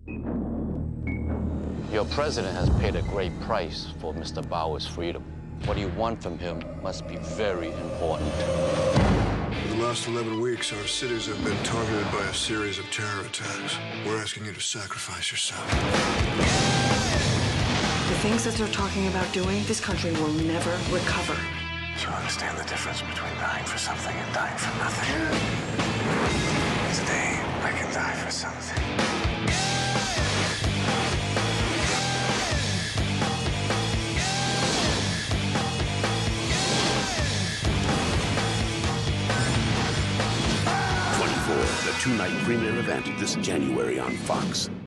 Your president has paid a great price for Mr. Bauer's freedom. What you want from him must be very important. For the last 11 weeks, our cities have been targeted by a series of terror attacks. We're asking you to sacrifice yourself. The things that they're talking about doing, this country will never recover. Do you understand the difference between dying for something and dying for nothing? Today, I can die for something. The two-night premiere event this January on Fox.